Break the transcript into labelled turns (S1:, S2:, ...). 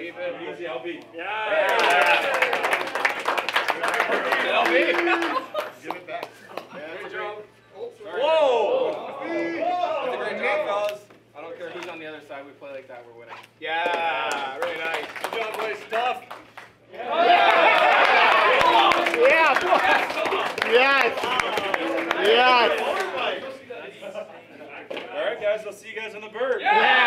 S1: Keep it easy, LB.
S2: Yeah.
S1: LB.
S3: Give it back.
S1: Great job.
S2: Whoa!
S1: That's a great job, fellas. I don't care who's on the other side. We play like that, we're winning. Yeah, really nice.
S2: Good job, boys. Tough.
S4: Yeah. Yes. Yes.
S2: All right, guys. I'll see you guys on the bird.
S4: Yeah.